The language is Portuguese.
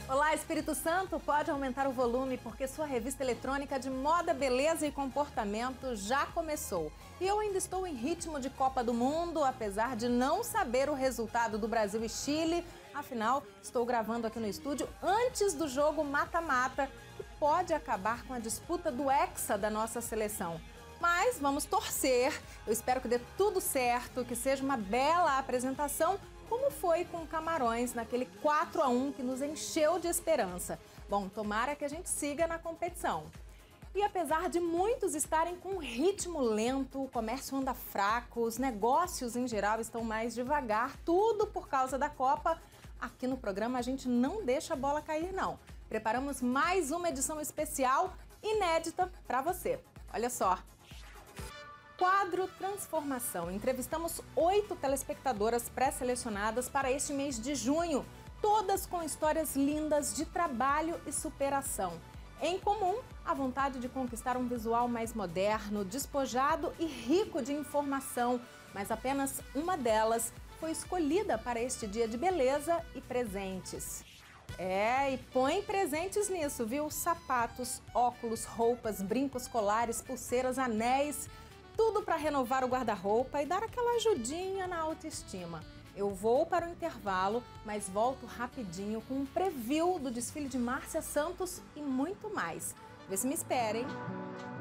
Olá, Espírito Santo, pode aumentar o volume porque sua revista eletrônica de moda, beleza e comportamento já começou. E eu ainda estou em ritmo de Copa do Mundo, apesar de não saber o resultado do Brasil e Chile. Afinal, estou gravando aqui no estúdio antes do jogo mata-mata, que pode acabar com a disputa do Hexa da nossa seleção. Mas vamos torcer, eu espero que dê tudo certo, que seja uma bela apresentação, como foi com Camarões naquele 4-1 que nos encheu de esperança. Bom, tomara que a gente siga na competição. E apesar de muitos estarem com um ritmo lento, o comércio anda fraco, os negócios em geral estão mais devagar, tudo por causa da Copa, aqui no programa a gente não deixa a bola cair não. Preparamos mais uma edição especial, inédita para você. Olha só. Quadro Transformação. Entrevistamos 8 telespectadoras pré-selecionadas para este mês de junho, todas com histórias lindas de trabalho e superação. Em comum, a vontade de conquistar um visual mais moderno, despojado e rico de informação, mas apenas uma delas foi escolhida para este dia de beleza e presentes. E põe presentes nisso, viu? Sapatos, óculos, roupas, brincos, colares, pulseiras, anéis, tudo para renovar o guarda-roupa e dar aquela ajudinha na autoestima. Eu vou para o intervalo, mas volto rapidinho com um preview do desfile de Márcia Santos e muito mais. Vê se me espera, hein?